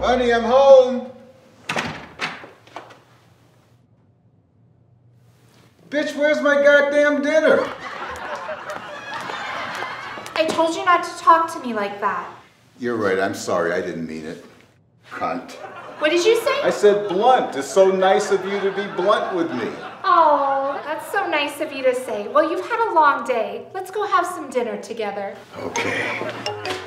Honey, I'm home. Bitch, where's my goddamn dinner? I told you not to talk to me like that. You're right, I'm sorry, I didn't mean it. Cunt. What did you say? I said blunt. It's so nice of you to be blunt with me. Oh, that's so nice of you to say. Well, you've had a long day. Let's go have some dinner together. Okay.